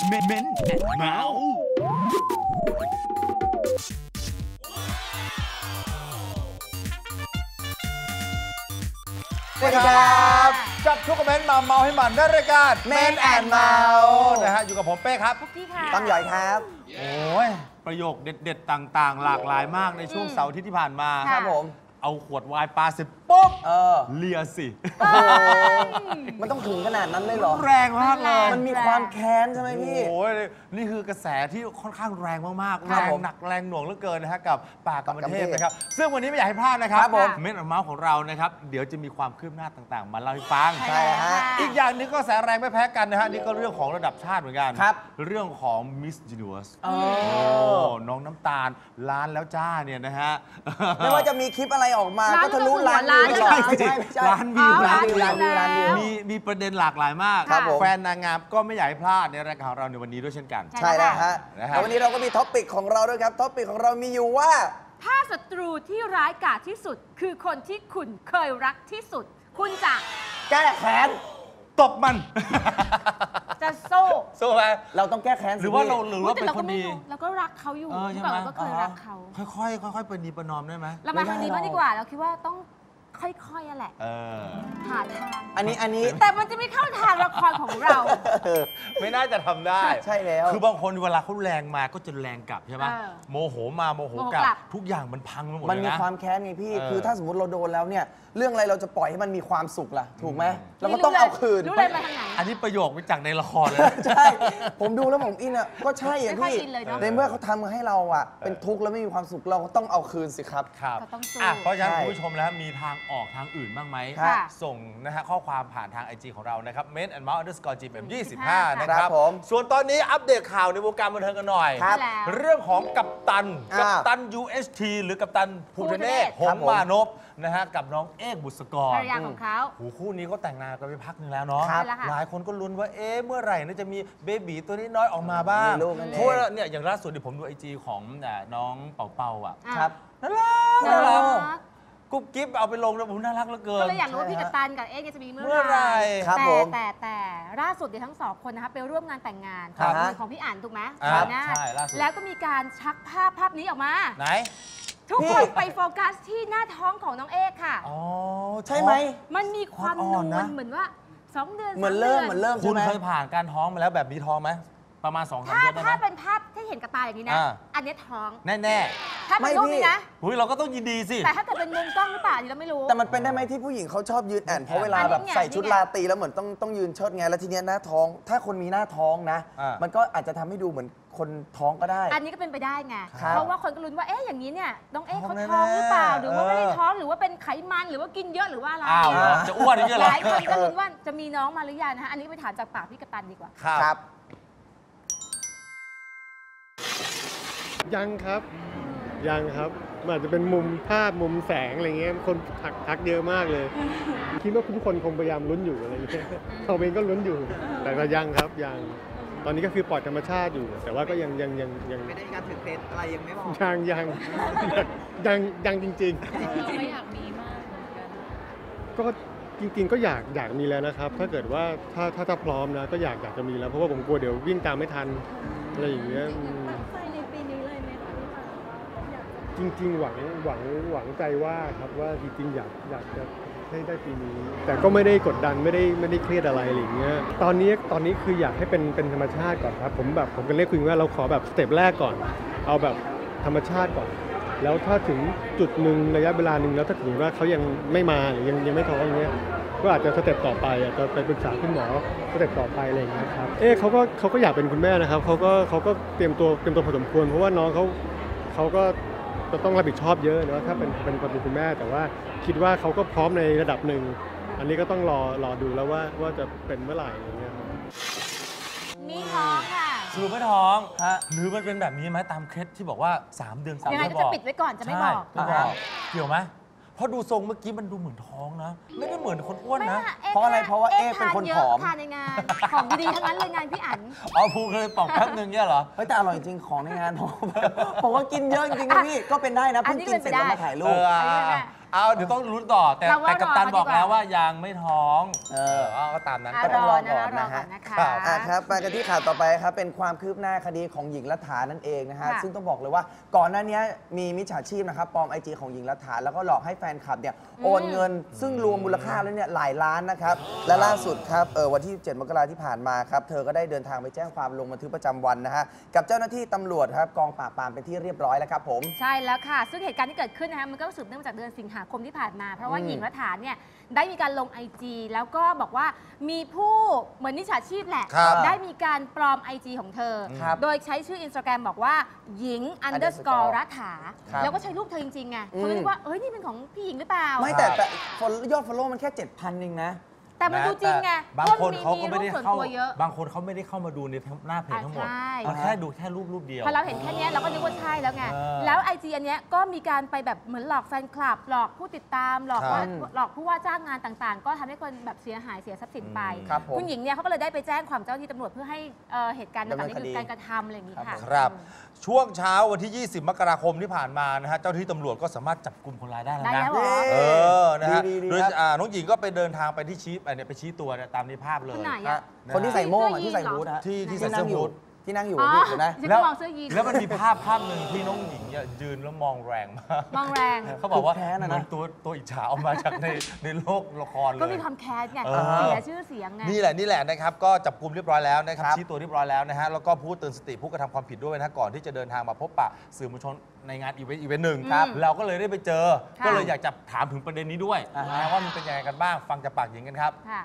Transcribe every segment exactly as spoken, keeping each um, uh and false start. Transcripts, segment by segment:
เม้นเม้นเมาส์สวัสดีครับจับทุกคอมเมนต์มาเมาให้มันในรายการเมนแอนเมานะฮะอยู่กับผมเป้ครับพี่ค่ะตั้งใหญ่ครับโอ้ยประโยคเด็ดๆต่างๆหลากหลายมากในช่วงเสาร์อาทิตย์ที่ผ่านมาครับผมเอาขวดไวน์ปลาเสร็จปุ๊บเออเลียสิมันต้องถึงขนาดนั้นเลยเหรอแรงมากเลยมันมีความแค้นใช่ไหมพี่โอ้ยนี่คือกระแสที่ค่อนข้างแรงมากๆแรงหนักแรงหน่วงเหลือเกินนะฮะกับป่ากรรมเทพนะครับซึ่งวันนี้ไม่อยากให้พลาดนะครับเมนแอนเมาส์ของเรานะครับเดี๋ยวจะมีความคืบหน้าต่างๆมาเล่าให้ฟังใช่ฮะอีกอย่างนึงก็กระแสแรงไม่แพ้กันนะฮะนี่ก็เรื่องของระดับชาติเหมือนกันครับเรื่องของ Miss Universe โอ้น้องน้ำตาลล้านแล้วจ้าเนี่ยนะฮะไม่ว่าจะมีคลิปอะไรออกมาก็ทะลุล้านวิวไม่ใช่ไม่ใช่ไม่ใช่ล้านวิวล้านวิวล้านวิวล้านวิวมีมีประเด็นหลากหลายมากแฟนนางงามก็ไม่อยากให้พลาดในรายการของเราในวันนี้ด้วยเช่นกันใช่แล้วฮะแล้ววันนี้เราก็มีท็อปปิกของเราด้วยครับท็อปปิกของเรามีอยู่ว่าถ้าศัตรูที่ร้ายกาจที่สุดคือคนที่คุณเคยรักที่สุดคุณจะแก้แค้นตบมันจะสู้สู้ไหมเราต้องแก้แค้นหรือว่าเราหรือว่าเป็นคนดีเราก็รักเขาอยู่เมื่อก่อนเราก็เคยรักเขาค่อยๆค่อยๆประนีประนอมได้ไหมเรามาทางนี้บ้างดีกว่าเราคิดว่าต้องค่อยๆแหละหาทางอันนี้อันนี้แต่มันจะไม่เข้าทางละครของเราไม่น่าจะทำได้ใช่แล้วคือบางคนเวลาเขาแรงมาก็จะแรงกลับใช่ไหมโมโหมาโมโหกลับทุกอย่างมันพังไปหมดเลยนะมันมีความแค้นไงพี่คือถ้าสมมติเราโดนแล้วเนี่ยเรื่องอะไรเราจะปล่อยให้มันมีความสุขล่ะถูกไหมเราก็ต้องเอาคืนรู้เลยมาทางไหนอันนี้ประโยคมาจากในละครเลยใช่ผมดูแล้วผมอินอ่ะก็ใช่อ่ะพี่ในเมื่อเขาทำมาให้เราอ่ะเป็นทุกข์แล้วไม่มีความสุขเราก็ต้องเอาคืนสิครับครับเพราะฉะนั้นคุณผู้ชมแล้วมีทางออกทางอื่นบ้างไหมส่งนะฮะข้อความผ่านทาง ไอ จี ของเรานะครับ เมน แอนด์ เมาส์ อันเดอร์สกอร์ จี เอ็ม ยี่สิบห้า นะครับส่วนตอนนี้อัปเดตข่าวในวงการบันเทิงกันหน่อยเรื่องของกัปตันกัปตัน ยู เอส ที หรือกัปตันภูทะเนศ หงส์มานพนะฮะกับน้องเอกบุษกรภรรยาของเขาหูคู่นี้เขาแต่งงานกันไปพักนึงแล้วเนาะหลายคนก็ลุ้นว่าเอ๊ะเมื่อไหร่น่าจะมีเบบีตัวนี้น้อยออกมาบ้างเพราะว่าเนี่ยอย่างล่าสุดที่ผมดูไอจีของน้องเป่าเป่าอ่ะครับน่ารักน่ารักกุ๊บกิ๊บเอาไปลงแล้วผมน่ารักเหลือเกินก็เลยอยากรู้ว่าพี่กัปตันกับเอ๊จะมีเมื่อไหร่แต่แต่แต่ล่าสุดเดี๋ยวทั้งสองคนนะคะไปร่วมงานแต่งงานของพี่อ่านถูกไหมใช่ล่าสุดแล้วก็มีการชักภาพภาพนี้ออกมาไหนทุกคนไปโฟกัสที่หน้าท้องของน้องเอกค่ะอ๋อใช่ไหมมันมีความนูนเหมือนว่าสองเดือนเหมือนเริ่มเหมือนเริ่มคุณเคยผ่านการท้องมาแล้วแบบนี้ท้องไหมประมาณสองสามเดือนได้ไหมถ้าเป็นภาพที่เห็นกับตาอย่างนี้นะอันนี้ท้องแน่ๆถ้าเป็นรูปนี้นะอุ้ยเราก็ต้องยินดีสิแต่ถ้าเกิดเป็นมุมกล้องหรือเปล่าเราไม่รู้แต่มันเป็นได้ไหมที่ผู้หญิงเขาชอบยืนแอนเพราะเวลาแบบใส่ชุดราตรีแล้วเหมือนต้องต้องยืนเชิดไงแล้วทีเนี้ยหน้าท้องถ้าคนมีหน้าท้องนะมันก็อาจจะทำให้ดูเหมือนคนท้องก็ได้อันนี้ก็เป็นไปได้ไงเพราะว่าคนก็ลุ้นว่าเอ๊ะอย่างนี้เนี่ยน้องเอ๊เขาท้องหรือเปล่าหรือว่าไม่ได้ท้องหรือว่าเป็นไขมันหรือว่ากินเยอะหรือว่าอะไรจะอ้วนนี่เหรอหลายคนก็ลุ้นว่าจะมีน้องมาหรือยังนะฮะอันนี้ไปถามจากปากพี่กัปตันดีกว่าครับยังครับยังครับมันอาจจะเป็นมุมภาพมุมแสงอะไรเงี้ยคนทักทักเยอะมากเลยคิดว่าทุกคนคงพยายามลุ้นอยู่อะไรเงี้ยเราเองก็ลุ้นอยู่แต่ก็ยังครับยังตอนนี้ก็คือปล่อยธรรมชาติอยู่แต่ว่าก็ยังยังยังยังไม่ได้การถือเซตอะไรยังไม่บอกยังยังยังยังจริงๆเราไม่อยากมีมากก็จริงๆก็อยากอยากมีแล้วนะครับถ้าเกิดว่าถ้าถ้าถ้าพร้อมนะก็อยากอยากจะมีแล้วเพราะว่าผมกลัวเดี๋ยววิ่งตามไม่ทันอะไรอย่างเงี้ยจริงๆหวังหวังหวังใจว่าครับว่าจริงๆอยากอยากจะให้ได้ปีนี้แต่ก็ไม่ได้กดดันไม่ได้ไม่ได้เครียดอะไรอะไรอย่างเงี้ยตอนนี้ตอนนี้คืออยากให้เป็นเป็นธรรมชาติก่อนครับผมแบบผมกันเรียกคุยว่าเราขอแบบสเต็ปแรกก่อนเอาแบบธรรมชาติก่อนแล้วถ้าถึงจุดหนึ่งระยะเวลาหนึ่งแล้วถ้าถึงว่าเขายังไม่มาหรือยังยังไม่ท้องอย่างเงี้ยก็อาจจะสเต็ปต่อไปอาจจะไปปรึกษาคุณหมอสเต็ปต่อไปอะไรอย่างเงี้ยครับเอ๊ะเขาก็เขาก็อยากเป็นคุณแม่นะครับเขาก็เขาก็เตรียมตัวเตรียมตัวพอสมควรเพราะว่าน้องเขาเขาก็จะต้องรับผิดชอบเยอะนะถ้าเป็นเป็นคนเป็นคุณแม่แต่ว่าคิดว่าเขาก็พร้อมในระดับหนึ่งอันนี้ก็ต้องรอรอดูแล้วว่าว่าจะเป็นเมื่อไหร่อย่างเงี้ยมีท้องค่ะสรุปไม่ท้องฮะหรือมันเป็นแบบนี้ไหมตามเคล็ดที่บอกว่าสามเดือนสามเดือนบอกจะปิดไว้ก่อนจะไม่บอกไม่บอกเกี่ยวไหมเพราะดูทรงเมื่อกี้มันดูเหมือนท้องนะไม่ได้เหมือนคนอ้วนนะเพราะอะไรเพราะว่าเอ๊เป็นคนผอมทานในงานของดีๆทั้งนั้นเลยงานพี่อั๋นอ๋อพูดเลยปอกแป๊บนึงเนี่ยเหรอเฮ้ยแต่อร่อยจริงของในงานผมผมว่ากินเยอะจริงๆนะพี่ก็เป็นได้นะเพิ่งกินเสร็จแล้วมาถ่ายรูปเอาเดี๋ยวต้องลุ้นต่อแต่เราว่าแต่กัปตันรอบอกดีกว่าแล้วว่ายังไม่ท้องเออเอาก็ตามนั้นอ่ะก็รต้องอรอนะก่อคะนรอนะก่ฮะอนนะคะอ่ะครับมากันที่ข่าวต่อไปครับ เป็นความคืบหน้าคดีของหญิงรัฐานั่นเองนะฮะค่ะซึ่งต้องบอกเลยว่าก่อนหน้านี้มีมิจฉาชีพนะครับปลอมไอจีของหญิงรัฐาแล้วก็หลอกให้แฟนคลับเนี่ยโอนเงิน ซึ่งรวมมูลค่าแล้วเนี่ยหลายล้านนะครับและล่าสุดครับเออวันที่เจ็ดมกราที่ผ่านมาครับเธอก็ได้เดินทางไปแจ้งความลงบันทึกประจำวันนะฮะกับเจ้าหน้าที่ตำรวจครับกองปราบปรามเป็นที่เรียบร้อยแล้วครับผมใช่แล้วค่ะ ซึ่งเหตุการณ์ที่เกิดขึ้นนะคะมันก็สืบเนื่องมาจากเดือนสิงหาคมที่ผ่านมา เพราะว่าอืมหญิงรัฐาเนี่ยได้มีการลง ไอ จี แล้วก็บอกว่ามีผู้เหมือนนิชาชีพแหละครับได้มีการปลอม ไอ จี ของเธอครับโดยใช้ชื่ออินสตาแกรมบอกว่าหญิง underscore underscore รัฐาครับแล้วก็ใช้รูปเธอจริงๆไงอืมคนก็นึกว่าเอ้ยนี่เป็นของพี่หญิงหรือเปล่าไม่แต่แต่ follow- ยอดฟอลโล่มันแค่ เจ็ดพัน เองนะแต่มันดูจริงไงบางเพระคนเขาก็ไม่ได้รูปส่วนเข้าตัวเยอะบางคนเขาไม่ได้เข้ามาดูในหน้าเพจทั้งหมดอ่ะใช่มันแค่ดูแค่รูปรูปเดียวพอเราเห็นแค่เนี้ยเราก็นึกว่าใช่แล้วไงเออแล้ว ไอ จี อันเนี้ยก็มีการไปแบบเหมือนหลอกแฟนคลับ หลอกผู้ติดตาม หลอกครับว่าหลอกผู้ว่าจ้างงานต่างๆ ก็ทำให้คนแบบเสียหายเสียทรัพย์สินไปครับผมคุณหญิงเนี่ยเขาก็เลยได้ไปแจ้งความเจ้าหน้าที่ตำรวจเพื่อให้เอ่อเหตุการณ์ต่างๆดำเนินคดีนี่คือการกระทำอะไรอย่างนี้ค่ะครับ ช่วงเช้าวันที่ ยี่สิบ มกราคมที่ผ่านมานะฮะ เจ้าหน้าที่ตำรวจก็สามารถจับกลุ่มคนร้ายได้แล้วได้นะแล้วเหรอเออ นะฮะดีๆดีโดยครับอ่าน้องหญิงก็ไปเดินทางไปที่ชี้อันเนี้ยไปชี้ตัวเนี่ยตามในภาพเลยคนไหนฮะอะคนที่ใส่โม่งอะที่ที่เสื้ใส่อยีนส์ฮูดฮะที่ที่ใส่นั่งเสื้ออยู่ฮู้ดที่นั่งอยู่อ๋อพี่เดี๋ยวนะฉันก็มองเสื้อยีนส์แล้วมันมีภาพภาพหนึ่งที่น้องหญิงเนี่ยยืนแล้วมองแรงมากมองแรงเขาบอกว่าคือแค้นอะนะเหมือนตัวตัวอิจฉาออกมาจากในในโลกละครเลยก็มีความแค้นไงเออเสียชื่อเสียงไงนี่แหละนี่แหละนะครับก็จับกลุ่มเรียบร้อยแล้วนะครับครับชี้ตัวเรียบร้อยแล้วนะฮะแล้วก็พูดเตือนสติผู้กระทำความผิดด้วยนะก่อนที่จะเดินทางมาพบปะสื่อมวลชนในงานอีเวนต์อีเวนต์หนึ่งครับเราก็เลยได้ไปเจอค่ะก็เลยอยากจะถามถึงประเด็นนี้ด้วยอ่าฮะนะว่ามันเป็นยังไงกันบ้างฟังจากปากหญิงกันครับค่ะ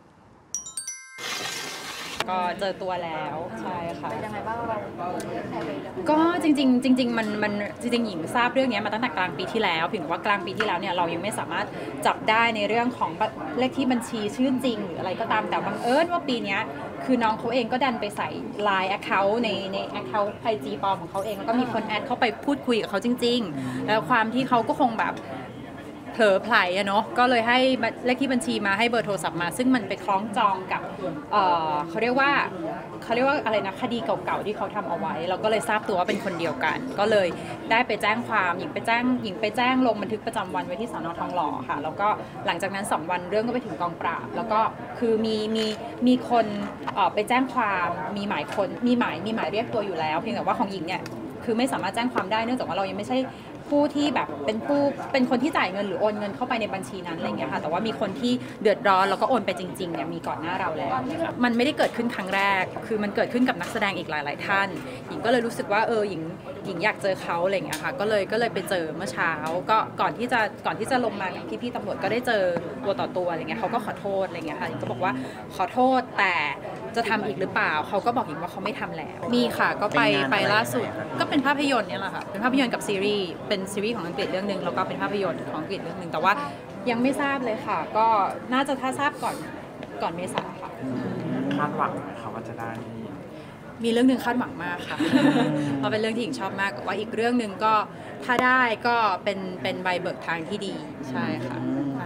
ก็เจอตัวแล้วใช่ค่ะเป็นยังไงบ้างเราก็จริงๆจริงๆมันมันจริงๆหญิงทราบเรื่องนี้มาตั้งแต่กลางปีที่แล้วเพียงแต่ว่ากลางปีที่แล้วเนี่ยเรายังไม่สามารถจับได้ในเรื่องของเลขที่บัญชีชื่อจริงหรืออะไรก็ตามแต่บังเอิญว่าปีนี้คือน้องเขาเองก็ดันไปใส่ ไลน์ Account ในใน Account ไอ จี ปลอมของเขาเองแล้วก็มีคนแอดเข้าไปพูดคุยกับเขาจริง ๆ แล้วความที่เขาก็คงแบบเผลอไผลอะเนาะก็เลยให้เลขที่บัญชีมาให้เบอร์โทรศัพท์มา ซึ่งมันไปคล้องจองกับเอ่อเขาเรียกว่าเขาเรียกว่าอะไรนะคดีเก่าๆที่เขาทำเอาไว้เราก็เลยทราบตัวว่าเป็นคนเดียวกัน ก็เลยได้ไปแจ้งความหญิงไปแจ้งหญิงไปแจ้งลงบันทึกประจำวันไว้ที่สน.ทองหล่อค่ะแล้วก็หลังจากนั้นสองวันเรื่องก็ไปถึงกองปราบแล้วก็คือมีมีมีคนเอ่อไปแจ้งความมีหมายคนมีหมายมีหมายเรียกตัวอยู่แล้วเพียงแต่ว่าของหญิงเนี่ยคือไม่สามารถแจ้งความได้เนื่องจากว่าเรายังไม่ใช่ผู้ที่แบบเป็นผู้เป็นคนที่จ่ายเงินหรือโอนเงินเข้าไปในบัญชีนั้นอะไรอย่างเงี้ยค่ะแต่ว่ามีคนที่เดือดร้อนแล้วก็โอนไปจริงๆเนี่ยมีก่อนหน้าเราแล้วมันไม่ได้เกิดขึ้นครั้งแรกคือมันเกิดขึ้นกับนักแสดงอีกหลายๆท่านหญิงก็เลยรู้สึกว่าเออหญิงหญิงอยากเจอเขาอะไรอย่างเงี้ยค่ะก็เลยก็เลยไปเจอเมื่อเช้าก็ก่อนที่จะก่อนที่จะลงมากับพี่ๆตำรวจก็ได้เจอตัวต่อตัวอะไรเงี้ยเขาก็ขอโทษอะไรเงี้ยค่ะหญิงก็บอกว่าขอโทษแต่จะทำอีกหรือเปล่าเขาก็บอกหญิงว่าเขาไม่ทำแล้วมีค่ะก็ไปไปล่าสุดก็เป็นภาพยนตร์เนี่ยแหละค่ะเป็นภาพยนตร์กับซีรีส์เป็นซีรีส์ของอังกฤษเรื่องนึงแล้วก็เป็นภาพยนตร์ของอังกฤษเรื่องนึงแต่ว่ายังไม่ทราบเลยค่ะก็น่าจะถ้าทราบก่อนก่อนเมษาค่ะคาดหวังไหมคะว่าจะได้มีเรื่องหนึ่งคาดหวังมากค่ะ เพราะเป็นเรื่องที่หญิงชอบมากแต่ว่าอีกเรื่องหนึ่งก็ถ้าได้ก็เป็นเป็นใบเบิกทางที่ดีใช่ค่ะ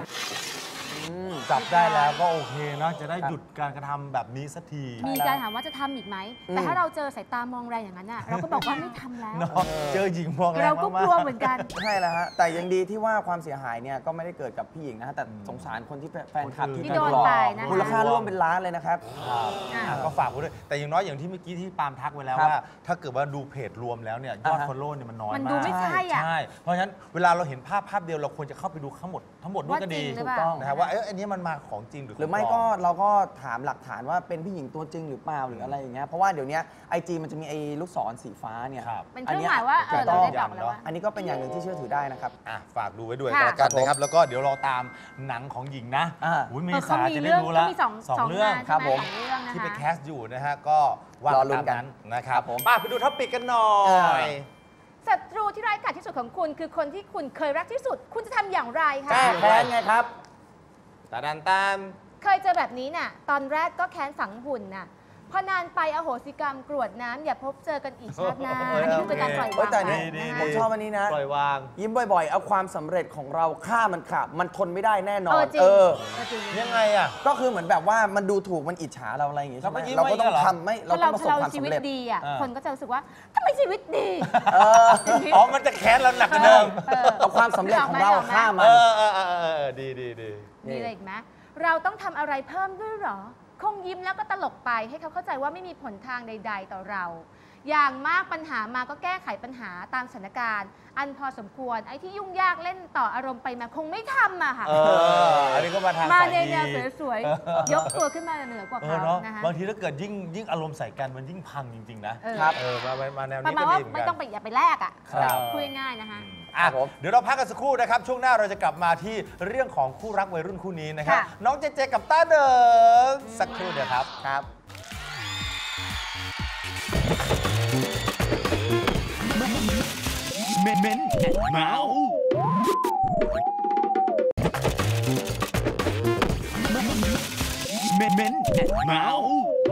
จับได้แล้วก็โอเคเนาะจะได้หยุดการกระทำแบบนี้สักทีมีการถามว่าจะทำอีกไหม แต่ถ้าเราเจอสายตามองแรงอย่างนั้นน่ะเราก็บอกว่าไม่ทำแล้วเนาะเจอหญิงมองแรงเราก็มากกลัวเหมือนกันใช่แล้วฮะแต่ยังดีที่ว่าความเสียหายเนี่ยก็ไม่ได้เกิดกับพี่หญิงนะฮะแต่สงสารคนที่แฟนคลับที่ที่โดนหลอกไปนะคะมูลค่าร่วมเป็นล้านเลยนะครับครับอ่าอ่ะก็ฝากไว้ด้วยแต่อย่างน้อยอย่างที่เมื่อกี้ที่ปาล์มทักไว้แล้วครับว่า ถ้าเกิดว่าดูเพจรวมแล้วเนี่ยยอดอ่าฮะฟอลโล่เนี่ยมันน้อยมันมากดูไม่ใช่อ่ะใช่ เพราะฉะนั้นเวลาเราเห็นภาพภาพเดียวเราควรจะเข้าไปดูทั้งหมดทั้งหมดด้วยก็ดีว่าจริงหรือถูกเปล่าต้องนะครับว่าเอ๊ะอันนี้มันมาของจริงหรือหรือไม่ขงปลก็เราก็ถามหลักฐานว่าเป็นผู้หญิงตัวจริงหรือเปล่าหรืออะไรอย่างเงี้ยเพราะว่าเดี๋ยวนี้ไอจีมันจะมีไอ้ลูกศรสีฟ้าเนี่ยครับเป็นเครื่องหมายว่าเออเราได้ตอบแล้วว่าอันนี้ก็เป็นอย่างหนึ่งที่เชื่อถือได้นะครับอ่ะฝากดูไว้ด้วยค่ะก็แล้วกันนะครับ แล้วก็เดี๋ยวเราตามหนังของหญิงนะอ่าอุ้ยเมเออษาเขามีจะได้เรื่องรู้แล้วเขามีสองสองเรื่องงานครับใช่ไหมผมสองเรื่องนะคะที่ไปแคสอยู่นะฮะก็ว่ารอลุ้ตามนกันนั้นนะครับครับผมป้าไปดูท็อปิกกันหน่อยศัตรูที่ร้ายกาจที่สุดของคุณคือคนที่คุณเคยรักที่สุด คุณจะทำอย่างไรคะแก้แค้นไงครับตาดันตามเคยเจอแบบนี้น่ะ ตอนแรกก็แค้นฝังหุ่นน่ะ พพอนานไปอโหสิกรรมกรวดน้ำอย่าพบเจอกันอีกชาติหน้าเอออันนี้คือเป็นการปล่อยวางแต่ไปนี่ดีนะๆผมชอบอันนี้นะปล่อยวางยิ้มบ่อยๆ เอาความสำเร็จของเราฆ่ามันขาบมันทนไม่ได้แน่นอเอน อจริงเออเออจริงยังไงอ่ะก็คือเหมือนแบบว่ามันดูถูกมันอิจฉาเราอะไรอย่างงี้ใช่ไหมเราก็ยิ้มเราก็ต้องไว้อย่างเงี้ยเหรอทำไม่เราถ้าต้เราองประสบความถ้าเราชีสำวิตเร็จดีอ่ะอ่าคนก็จะรู้สึกว่าทำไมชีวิตดีเอออ๋อ มันจะแค้นเราหนักกว่าเดิมเออเอาความสำเร็จของเราฆ่ามัเอน อเออเออเออเออดีดีดีมีอะไรอีกไหมเราต้องทำอะไรเพิ่มด้วยเหรอ คงยิ้มแล้วก็ตลกไปให้เขาเข้าใจว่าไม่มีผลทางใด ๆ ต่อเรา อย่างมากปัญหามาก็แก้ไขปัญหาตามสถานการณ์ อันพอสมควรไอ้ที่ยุ่งยากเล่นต่ออารมณ์ไปมาคงไม่ทำอะค่ะเออ อันนี้ก็มาทางมาสายในดีแนวสวยๆ ยกตัวขึ้นมาเหนือกว่าเออเขาเนาะนะคะบางทีถ้าเกิดยิ่งยิ่งอารมณ์ใส่กันมันยิ่งพังจริง ๆ นะเออเออมามามาแนวประนี้มาณก็ว่าดีเหมือนไม่กัต้องนไปอย่าไปแลกอะครับพูดง่ายๆนะคะอ่ะครับผมเดี๋ยวเราพักกันสักครู่นะครับ ช่วงหน้าเราจะกลับมาที่เรื่องของคู่รักวัยรุ่นคู่นี้นะครับค่ะน้องเจเจกับต้าเดิงสักครู่เดียวครับครับเมนเมนเมาส์เมนเมนเมาส์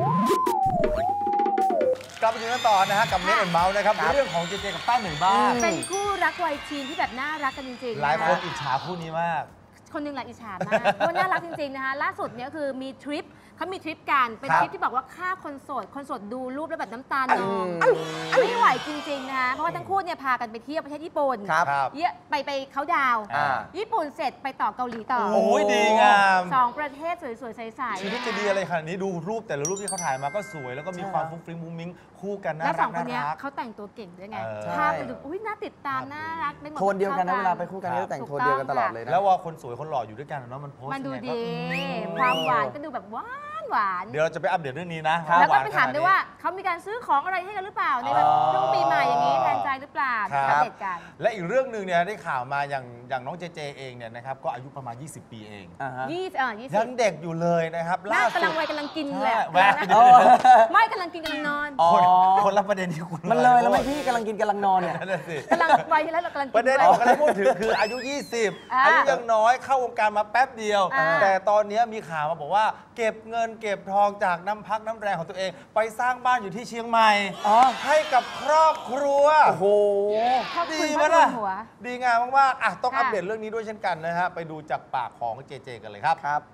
กลับมาดูกันต่อนะฮะกับเมนแอนเมาส์นะครับครับเรื่องของเจเจกับต้าหนึ่งบ้างเป็นคู่รักวัยทีนที่แบบน่ารักกันจริงๆหลายคนะะอิจฉาคู่นี้มากคนหนึ่งแหละอิจฉามากเพราะว่าน่ารักจริงๆนะคะล่าสุดเนี่ยคือมีทริปเขามีทริปกันเป็นครับทริปที่บอกว่าฆ่าคนโสดคนโสดดูรูปแล้วแบบน้ำตาลนองอืมไม่ไหวจริงๆนะคะเพราะว่าทั้งคู่เนี่ยพากันไปเที่ยวประเทศญี่ปุ่นครับครับเยอะไปไปเขาดาวน์อ่าญี่ปุ่นเสร็จไปต่อเกาหลีต่อโอ้ยดีงามสองประเทศสวยๆใสชีวิตจะดีอะไรขนาดนี้ดูรูปแต่ละรูปที่เขาถ่ายมาก็สวย แล้วก็มีความฟุ้งฟริ้งมุ้งมิ้งคู่กันๆน่าแล้วสรัอก งคนน่าเนี้ยรักเขาแต่งตัวเก่งด้วยไงเออภาพไปดูอุ้ยน่าติดตามน่ารักได้หมดโทนเดียวกันนะข้เวลาไปคู่กันนี่ครับจะแต่งโทนเดียวกันตลอดเลยนะแล้วว่าคนสวยคนหล่ออยู่ด้วยกันอะเนาะมันโพสต์มันดูยังไงดีก็ความหวานก็ดูแบบหวานหวานเดี๋ยวเราจะไปอัปเดตเรื่องนี้นะแล้วก็หนไปถามด้วยว่าเขามีการซื้อของอะไรให้กันหรือเปล่า ในแบบอ๋อช่วงปีใหม่อย่างนี้แทนใจหรือเปล่าครับอัปเดตกันและอีกเรื่องหนึ่งเนี่ยได้ข่าวมาอย่างอย่างน้องเจเจเองเนี่ยนะครับก็อายุประมาณ ยี่สิบ ปีเองอ่าฮะยี่สิบเอ่อยี่สิยับงเด็กอยู่เลยนะครับน่าล่าสุกำลัดงวัยกำลังกินใช่แหละแหวะนะไม่กำลังกินกำลังนอนอ๋อคนคนละประเด็นที่คุณมันเลยแล้วไหมพี่กำลังกินกำลังนอนเนี่ยนั่นนะสิกำลังวัยที่แล้วเรากำลังปกิระนเด็นด้วยที่ผมกำลังพูดถึงคืออายุ ยี่สิบอ่าอายุยังน้อยเข้าวงการมาแป๊บเดียวอ่าแต่ตอนนี้มีข่าวมาบอกว่าเก็บเงินเก็บทองจากน้ำพักน้ำแรงของตัวเอง ไปสร้างบ้านอยู่ที่เชียงใหม่อ๋อให้กับครอบครัวโอ้โหขอบดีคุณไหมพระล่ะหัวดีงามมากๆอ่ะต้องค่ะอัปเดตเรื่องนี้ด้วยเช่นกันนะฮะไปดูจากปากของเจเจกันเลยครับครับ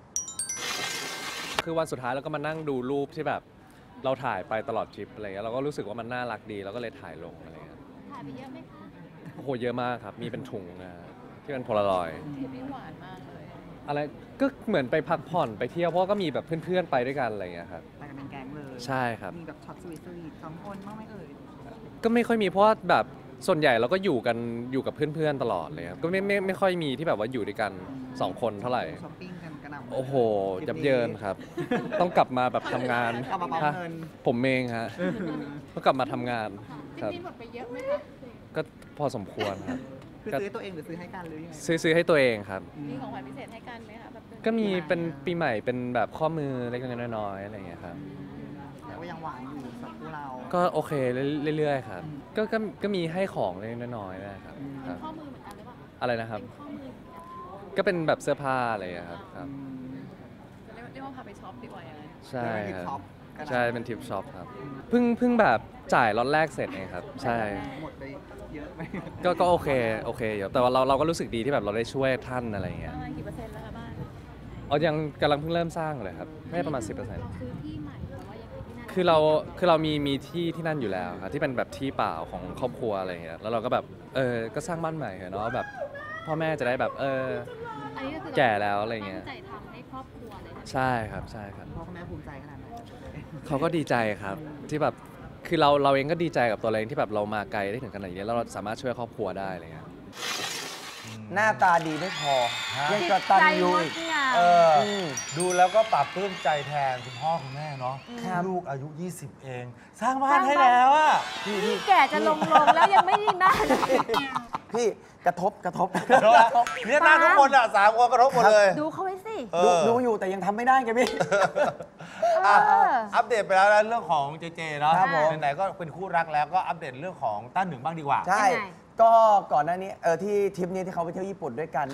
คือวันสุดท้ายเราก็มานั่งดูรูปที่แบบเราถ่ายไปตลอดทริปอะไรเงี้ยเราก็รู้สึกว่ามันน่ารักดีเราก็เลยถ่ายลงอะไรเงี้ยถ่ายไปเยอะไหมคะโอ้โหเยอะมากครับ มีเป็นถุงนะที่เป็นโพลารอยด์อะไรก็เหมือนไปพักผ่อนไปเที่ยวเพราะก็มีแบบเพื่อนๆไปด้วยกันอะไรเงี้ยครับไปกันเป็นแก๊งเลยใช่ครับมีแบบช็อตสวีทสวีทสองคนบ้างไหมเอ่ยก็ไม่ค่อยมีเพราะว่าแบบส่วนใหญ่เราก็อยู่กันอยู่กับเพื่อนๆตลอดเลยครับก็ไม่ไม่ไม่ค่อยมีที่แบบว่าอยู่ด้วยกันสองคนเท่าไหร่ช้อปปิ้งกันกระหน่ำโอ้โหยับเยินครับ ต้องกลับมาแบบทำงานกลับมาเมาเงินผมเองฮะต้องกลับมาทำงานครับหมดไปเยอะไหมคะก็พอสมควรครับคือซื้อให้ตัวเองหรือซื้อให้กันหรือยังไงซื้อซื้อให้ตัวเองครับมีของขวัญพิเศษให้กันไหมคะแบบก็มีเป็นปีใหม่เป็นแบบข้อมือเล็กๆน้อยๆอะไรอย่างเงี้ยครับแต่ว่ายังหวานอยู่สำหรับคู่เราก็โอเคเรื่อยๆครับก็ก็ก็มีให้ของเล็กๆน้อยๆนะครับครับข้อมือเหมือนกันหรือเปล่าอะไรนะครับข้อมือเหมือนกันก็เป็นแบบเสื้อผ้าอะไรอย่างเงี้ยครับครับเรียกว่าพาไปช็อปดีกว่าอย่างไรใช่คเรียกรัว่าบทริปช็อปก็ได้ใช่เป็นทริปช็อปครับเพิ่งเพิ่งแบบจ่ายล็อตแรกเสร็จเองครับใช่หมดไปเยอะไหมก็ก็โอเคโอเคอยู่แต่ว่าเราเราก็รู้สึกดีที่แบบเราได้ช่วยท่านอะไรอย่างเงี้ยประมาณกี่เปอร์เซ็นต์แล้วคะบ้านอ๋อยังกำลังเพิ่งเริ่มสร้างเลยครับไม่ประมาณ สิบเปอร์เซ็นต์ซื้อที่ใหม่หรือว่ายังไงที่นั่นคือเราคือเรามีมีที่ที่นั่นอยู่แล้วครับที่เป็นแบบที่เปล่าของครอบครัวอะไรอย่างเงี้ยแล้วเราก็แบบเออก็สร้างบ้านใหม่เนาะแบบพ่อแม่จะได้แบบเอออันนี้ก็คือแก่แล้วอะไรเงี้ยตั้งใจทำให้ครอบครัวเลยใช่ครับใช่ครับพ่อคุณแม่ภูมิใจขนาดไหนเขาก็ดีใจครับที่แบบคือเราเราเองก็ดีใจกับตัวเราเองที่แบบเรามาไกลได้ถึงขนาดนี้แล้วเราสามารถช่วยครอบครัวได้อะไรเงี้ยหน้าตาดีไม่พอฮะยังกระตันใจยูงอีดกงามเอออืมดูแล้วก็ปรับปลื้มใจแทนคุณพ่อคุณแม่เนาะครับลูกอายุ ยี่สิบ เอง สร้างบ้านให้แล้วอะพี่พี่พี่แก่จะลงลงแล้วยังไม่ได้บ้านพี่กระทบกระทบเนี่ยนั่งทุกคนอะสามคนกระทบหมดเลยดูเขาไว้สิเอดูอดูอยู่แต่ยังทำไม่ได้ไงพี่อ่ะเอออัปเดตไปแล้วนะเรื่องของเจเจเนาะครับผมไหนๆก็เป็นคู่รักแล้วก็อัปเดตเรื่องของต้าหนึ่งบ้างดีกว่าใช่ยังไงก็ก่อนหน้านี้เออที่ทริปนี้ที่เขาไปเที่ยวญี่ปุ่นด้วยกันคเนี่รัยบ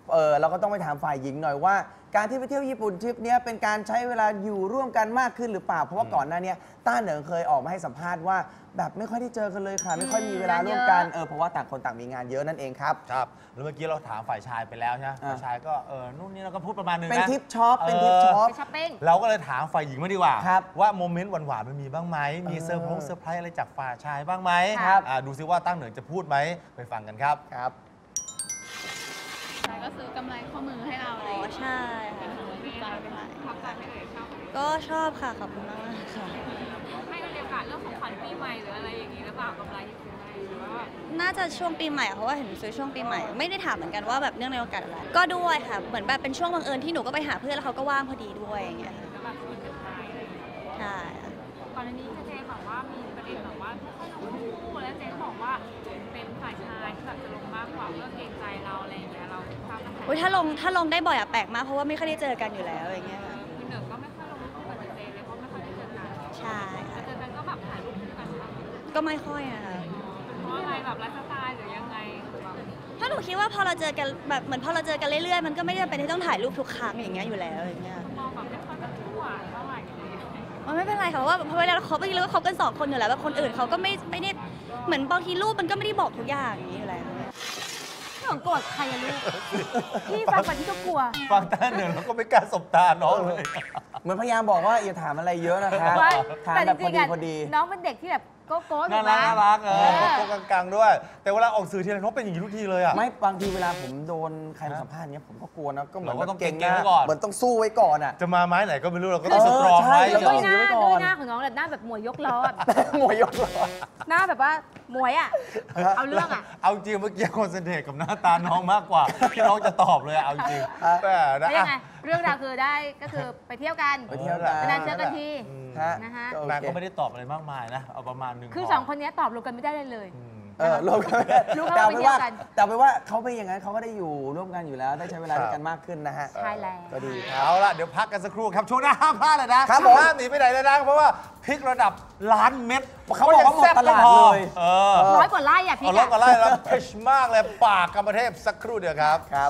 เออเราก็ต้องไปถามฝ่ายหญิงหน่อยว่า การที่ไปเที่ยวญี่ปุ่นทริปนี้เป็นการใช้เวลาอยู่ร่วมกันมากขึ้นหรือเปล่าเพราะว่าก่อนหน้านี้ต้าเหนิงเคยออกมาให้สัมภาษณ์ว่าแบบไม่ค่อยได้เจอกันเลยค่ะไม่ค่อยมีเวลาร่วมกันเออเพราะว่าต่างคนต่างมีงานเยอะนั่นเองครับครับแล้วเมื่อกี้เราถามฝ่ายชายไปแล้วใช่ไหมอ่าฝ่ายชายก็เออนู่นนี่เราก็พูดประมาณนึงนะเป็นทริปช็อปเป็นทริปช็อปไปช้อปปิ้งเราก็เลยถามฝ่ายหญิงมาดีกว่าครับว่าโมเมนต์หวานๆมันมีบ้างไหมมีเออเซอร์ไพรส์เซอร์ไพรส์อะไรจากฝ่ายชายบ้างไหมครับอ่าดูซิว่าตั้งเหนิงจะพูดไหมไปฟังกันครับครับใช่ก็ซื้อกำไรข้อมือให้เราอะไรอย่างเงี้ยใช่ค่ะชอบใจไหมเอ่ยชอบไหมก็ชอบค่ะ ขอบคุณมากค่ะให้บรรยากาศเรื่องของขวัญปีใหม่หรืออะไรอย่างงี้หรือเปล่ากำไรที่ซื้อให้หรือว่าน่าจะช่วงปีใหม่เพราะว่าเห็นซื้อช่วงปีใหม่ ไม่ได้ถามเหมือนกันว่าแบบเนื่องในโอกาสอะไร ก็ด้วยค่ะ เหมือนแบบเป็นช่วงบังเอิญที่หนูก็ไปหาเพื่อนแล้วเขาก็ว่างพอดีด้วยอย่างเงี้ยค่ะแล้วแบบชวนกันไปอะไรอย่างเงี้ยใช่ค่ะก่อนอันนี้เจ๊บอกว่ามีประเด็นแบบว่าไม่ค่อยลงคู่แล้วเจ๊บอกว่าเป็นฝ่ายชายที่แบบจะลงมากกว่าเพื่อเกรงใจเราอะไรอย่างเงี้ยเราทราบไหมอุ้ยถ้าลงถ้าลงได้บ่อยอะแปลกมากเพราะว่าไม่ค่อยได้เจอกันอยู่แล้วอย่างเงี้ยค่ะคือเหนึ่งก็ไม่ค่อยลงคู่กับเจ๊เลยเพราะไม่ค่อยได้เจอกันใช่ค่ะเจอกันก็แบบถ่ายรูปคู่กันบ้างก็ไม่ค่อยนะคะเพราะอะไรแบบไลฟ์สไตล์หรือยังไงแบบเพราะหนูคิดว่าพอเราเจอกันแบบเหมือนพอเราเจอกันเรื่อยๆมันก็ไม่จำเป็นที่ต้องถ่ายรูปทุกครั้งอย่างเงี้ยอยู่แล้วอย่างเงี้ยมองแบบไม่ค่อยแบบหวานเท่าไหร่เลยมันไม่เป็นไรค่ะเพราะว่าเพราะเวลาเราคบจริงๆเราก็คบกันสองคนอยู่แล้วแบบคนอื่นเขาก็ไม่ไม่ได้เหมือนบางทีรูปมันก็ไม่ได้บอกทุกอย่างอย่างนี้อยู่แล้วพี่หงโกรธใครอะลูก พี่ฟังไปพี่ก็กลัวฟังตั้งเหนิงแล้วก็ไม่กล้าสบตาน้องเลยเหมือนพยายามบอกว่าอย่าถามอะไรเยอะนะครับว่าถามแต่แบบจพอริงๆดีอะพอดีน้องเป็นเด็กที่แบบโก๊ะโก๊ะถูน่ากไหมรักน่ารักเออเออโกกลางๆด้วย แต่เวลาออกสื่อทีไรน้องเป็นอย่างนี้ทุกทีเลยอ่ะไม่บางทีเวลาผมโดนใครมาสัมภาษณ์เนี้ยผมก็กลัวนะก็เหมือนเราก็ต้องเก่งเก่งหไว้น้าก่อนเหมือนต้องสู้ไว้ก่อนอ่ะจะมาไม้ไหนก็ไม่รู้เราก็เอต้องอสตรองใช่ไว้เราต้ด้องวยหน้าไว้ก่อนด้วยหน้าของน้องแบบหน้าแบบมวยยกล้ออะมวยยกล้อหน้าแบบว่า มวยอ่ะ เอาเรื่องอ่ะเอาจริงเมื่อกี้คอนเซนเทรตกับหน้าตาน้องมากกว่า ที่น้องจะตอบเลยอะเอาจริงแต่นะแล้วยังไง เรื่องราวคือได้ก็คือไปเที่ยวกันไปเที่ยวกันนานๆเจอกันทีอืมฮะนะฮะโอเนางก็ไม่ได้ตอบอะไรมากมายนะ เอาประมาณหนึงคือพสองคนนี้ตอบรวมกันไม่ได้เลยเลยอืมเออร่วมกันรู้แต่ว่าเอาไปไปเที่ยวว่ากันแต่เอาไปว่าเขาไม่อย่างนั้นเขาก็ได้อยู่ร่วมกันอยู่แล้ว ได้ใช้เวลาด้วยกันมากขึ้นนะฮะใช่แล้วก็ดีครับเอาละเดี๋ยวพักกันสักครู่ครับช่วงหน้าห้ามพลาดเลยนะครับผมห้ามหนีไปไหนเลยนะเพราะว่าพริกระดับล้านเม็ดเขาบอกว่าหมดตลาดเลยเออร้อยกว่าไร่อ่ะพี่เอาล็อกกันไล่แล้วเพชมากเลยปากกรรมเทพสักครู่เดียวครับครับ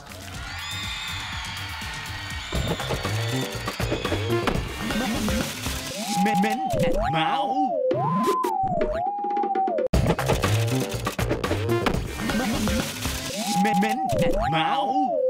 เมนเมนแอนเมาส์เมนเมนแอนเมาส์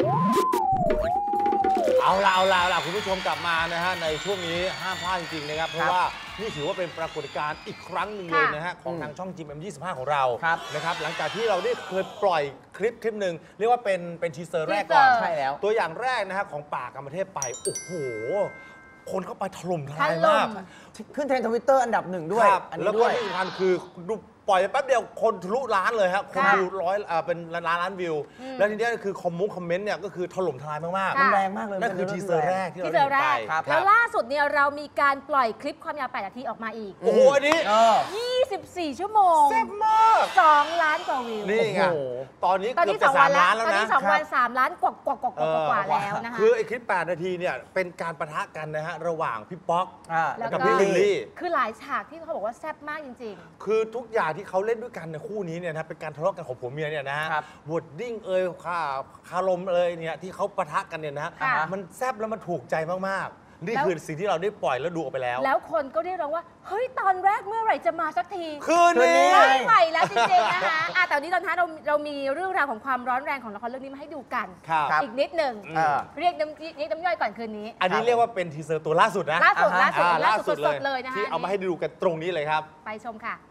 เอาละเอาละเอาละคุณผู้ชมกลับมานะฮะในช่วงนี้ห้ามพลาดจริงๆนะครับเพราะว่านี่ถือว่าเป็นปรากฏการณ์อีกครั้งหนึ่งเลยนะฮะของทางช่อง จี เอ็ม ยี่สิบห้า ของเราครับนะครับหลังจากที่เราได้เคยปล่อยคลิปคลิปหนึ่งเรียกว่าเป็นเป็นทีเซอร์แรกก่อนทีเซอร์ใช่แล้วตัวอย่างแรกนะฮะของป่ากรรมเทพไปโอ้โหคนเข้าไปถล่มทถลายล่มากมขึ้นเทรนด์ทวิตเตอร์อันดับหนึ่งด้วยครับอันแล้นี้วก็ด้วยที่สำคัญคือดูปล่อยไปแป๊บเดียวคนทะลุล้านเลยครับคนค่ะดูร้อยอ่าเป็นล้านล้านวิวอืมแล้วทีเนี้ยคือคอมมุงคอมเมนต์เนี่ยก็คือถล่มทลายมากค่ะมันแรงมากเลยนั่นคือทีเซอร์แรกที่เราที่ได้เจอเห็นแรไปกครับแล้วล่าสุดเนี่ยเรามีการปล่อยคลิปความยาวแปดนาทีออกมาอีกโอ้โหอันนี้เออยี่สิบสี่ ชั่วโมงแซ่บมากสองล้านกว่าวิวนี่ไงโอ้โหตอนนี้ตอนเกืนี้อบสจะองสาวันมแล้ล้านแล้วตอนนะนี้สองวันสามล้านกว่ากว่ากว่ากว่ากว่าแล้วนะคะคือไอ้คลิปแปดนาทีเนี่ยเป็นการปะทะกันนะฮะระหว่างพี่ป๊อกอ่าแล้วกับก็พี่ลิลลี่คือหลายฉากที่เขาบอกว่าแซ่บมากจริงคือทุกอย่างที่เขาเล่นด้วยกันในคู่นี้เนี่ยนะเป็นการทะเลาะกันของผัวเมียเนี่ยนะฮะครับวดดิ้งเอ่ยคาคารมเอ่ยเนี่ยที่เขาปะทะกันเนี่ยนะค่ะมันแซ่บแล้วมันถูกใจมากๆ นี่แล้วคือสิ่งที่เราได้ปล่อยแล้วดูออกไปแล้วๆ แล้วคนก็เรียกร้องว่า เฮ้ย ตอนแรกเมื่อไหร่จะมาสักทีคืนนี้ไม่ไหวแล้วจริงๆนะคะอ่ะแต่วันนี้ตอนท้ายเราเรามีเรื่องราวของความร้อนแรงของละครเรื่องนี้มาให้ดูกันครับครับอีกนิดหนึ่งอ่าเรียกน้ำเรียกน้ำย่อยก่อนคืนนี้อันนี้เรียกว่าเป็นทีเซอร์ตัวล่าสุดนะล่าสุดอ่าฮะล่าสุดอ่าล่าสุดสดๆเลยนะคะที่เอามาให้ดูกันตรงนี้เลยครับไปชมค่ะ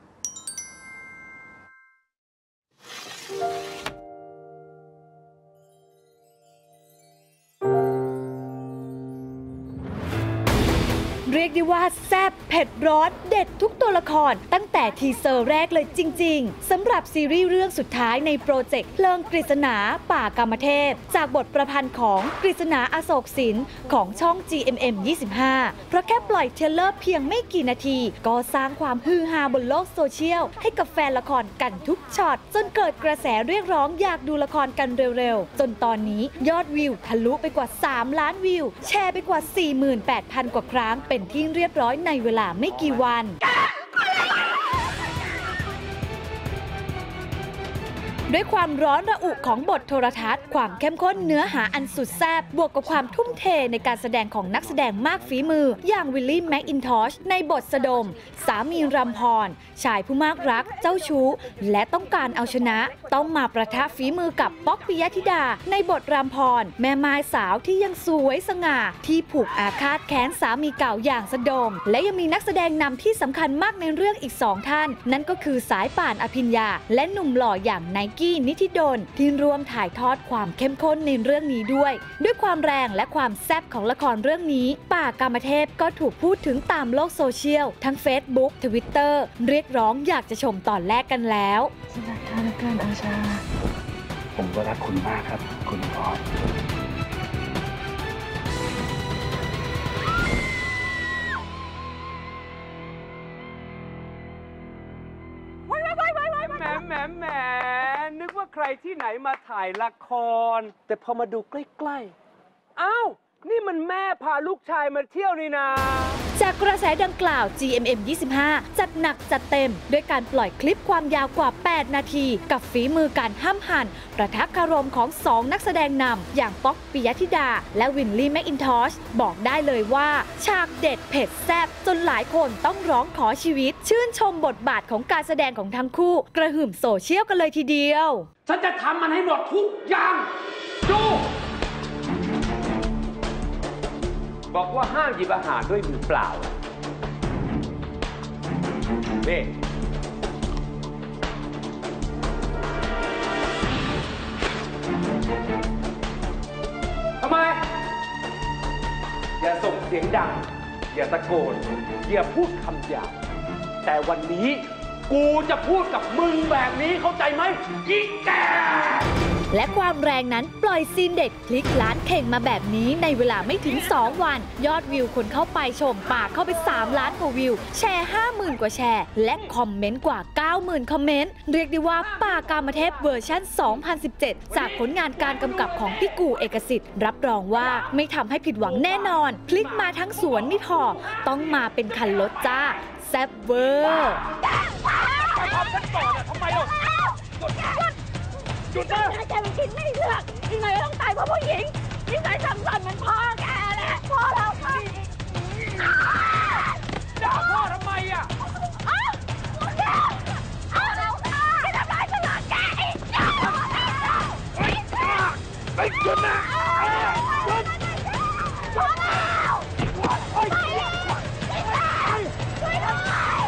เรียกได้ว่าแซ่บเผ็ดร้อนเด็ดทุกตัวละครตั้งแต่ทีเซอร์แรกเลยจริงๆสำหรับซีรีส์เรื่องสุดท้ายในโปรเจกต์เพลิงกฤษณาป่ากรรมเทพ จากบทประพันธ์ของกฤษณาอโศกสินของช่อง จี เอ็ม เอ็ม ยี่สิบห้า เพราะแค่ปล่อยเทรลเลอร์เพียงไม่กี่นาที ก็สร้างความฮือฮาบนโลกโซเชียลให้กับแฟนละครกันทุกช็อตจนเกิดกระแสเรียกร้องอยากดูละครกันเร็วๆจนตอนนี้ยอดวิวทะลุไปกว่าสามล้านวิวแชร์ไปกว่า สี่หมื่นแปดพัน กว่าครั้งเป็นที่เรียบร้อยในเวลาไม่กี่วันด้วยความร้อนระอุของบทโทรทัศน์ความเข้มข้นเนื้อหาอันสุดแซ่บบวกกับความทุ่มเทในการแสดงของนักแสดงมากฝีมืออย่างวิลลี่แมคอินทอชในบทสะดมสามีรำพรชายผู้มากรักเจ้าชู้และต้องการเอาชนะต้องมาประทะฝีมือกับป๊อกปิยธิดาในบทรำพรแม่ไม้สาวที่ยังสวยสง่าที่ผูกอาฆาตแค้นสามีเก่าอย่างสะดมและยังมีนักแสดงนำที่สำคัญมากในเรื่องอีกสองท่านนั่นก็คือสายป่านอภิญญาและหนุ่มหล่ออย่างไนกี้นิธิดลที่ร่วมถ่ายทอดความเข้มข้นในเรื่องนี้ด้วยด้วยความแรงและความแซ่บของละครเรื่องนี้ป่ากามเทพก็ถูกพูดถึงตามโลกโซเชียลทั้ง Facebook Twitter เรียกร้องอยากจะชมตอนแรกกันแล้วสนับสนุนการอาชาผมก็รักคุณมากครับคุณพรแหมแหมแหมนึกว่าใครที่ไหนมาถ่ายละครแต่พอมาดูใกล้ๆอ้าวนี่มันแม่พาลูกชายมาเที่ยวนี่นาจากกระแสดังกล่าว จี เอ็ม เอ็ม ยี่สิบห้า จัดหนักจัดเต็มด้วยการปล่อยคลิปความยาวกว่า แปด นาทีกับฝีมือการห้ำหั่นประทักคารมของสองนักแสดงนำอย่างป๊อกปิยธิดาและวินลี่แมคอินทอชบอกได้เลยว่าฉากเด็ดเผ็ดแซ่บจนหลายคนต้องร้องขอชีวิตชื่นชมบทบาทของการแสดงของทั้งคู่กระหึ่มโซเชียลกันเลยทีเดียวฉันจะทำมันให้หมดทุกอย่างดูบอกว่าห้ามหยิบอาหารด้วยมือเปล่านี่ทำไมอย่าส่งเสียงดังอย่าตะโกนอย่าพูดคำหยาบแต่วันนี้กูจะพูดกับมึงแบบนี้เข้าใจไหมอีแกและความแรงนั้นปล่อยซีนเด็ดพลิกล้านเข่งมาแบบนี้ในเวลาไม่ถึงสองวันยอดวิวคนเข้าไปชมปากเข้าไปสามล้านกว่าวิวแชร์ ห้าหมื่น กว่าแชร์และคอมเมนต์กว่า เก้าหมื่น คอมเมนต์เรียกได้ว่าป่ากามเทพเวอร์ชันสองพันสิบเจ็ดจากผลงานการกำกับของพี่กู่เอกสิทธิ์รับรองว่าไม่ทำให้ผิดหวังแน่นอนพลิกมาทั้งสวนไม่พอต้องมาเป็นคันรถจ้าแซ่บเวอร์ทำไมอ่ะหยุดนะแกมันคิดไม่เลือกยังไงก็ต้องตายเพราะผู้หญิงยังไงทำสันมันพ่อแกแหละพ่อเราค่ะด่าพ่อทำไมอ่ะอ้าวแกเอาเราค่ะไม่ทำร้ายฉันหรอกแกไอ้เจ้าไอ้เจ้าไอ้หยุดนะหยุดพ่อเราไอ้ช่วยด้วยช่วยด้วย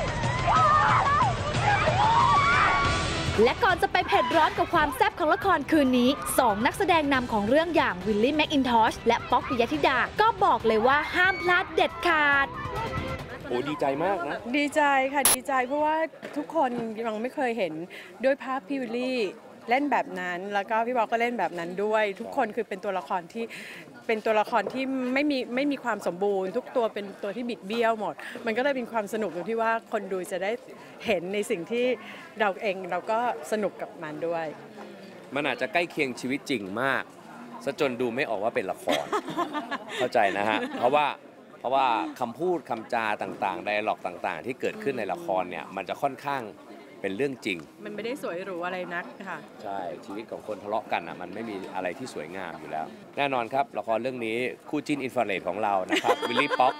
และก่อนจะไปเผ็ดร้อนกับความแซ่บของละครคืนนี้สองนักแสดงนำของเรื่องอย่างวิลลี่แมคอินทอชและป๊อกปิยธิดาก็บอกเลยว่าห้ามพลาดเด็ดขาดโอ้ดีใจมากนะดีใจค่ะดีใจเพราะว่าทุกคนยังไม่เคยเห็นด้วยภาพพี่วิลลี่เล่นแบบนั้นแล้วก็พี่บอกก็เล่นแบบนั้นด้วยทุกคนคือเป็นตัวละครที่เป็นตัวละครที่ไม่มีไม่มีความสมบูรณ์ทุกตัวเป็นตัวที่บิดเบี้ยวหมดมันก็เลยเป็นความสนุกตรงที่ว่าคนดูจะได้เห็นในสิ่งที่เราเองเราก็สนุกกับมันด้วยมันอาจจะใกล้เคียงชีวิตจริงมากซะจนดูไม่ออกว่าเป็นละคร เข้าใจนะฮะเพราะว่าเพราะว่าคำพูดคำจาต่างๆไดอะล็อกต่างๆที่เกิดขึ้นในละครเนี่ยมันจะค่อนข้างเป็นเรื่องจริงมันไม่ได้สวยหรูอะไรนักค่ะใช่ชีวิตของคนทะเลาะกันอ่ะมันไม่มีอะไรที่สวยงามอยู่แล้วแน่นอนครับละครเรื่องนี้คู่จิ้นอินฟราเรดของเรานะครับวิลลี่ป๊อก